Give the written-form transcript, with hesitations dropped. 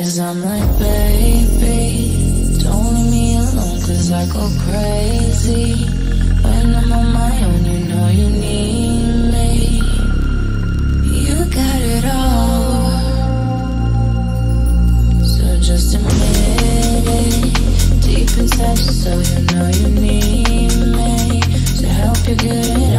Cause I'm like, baby, don't leave me alone, cause I go crazy. When I'm on my own, you know you need me. You got it all, so just admit it. Deep inside your soul, you know you need me to help you get it.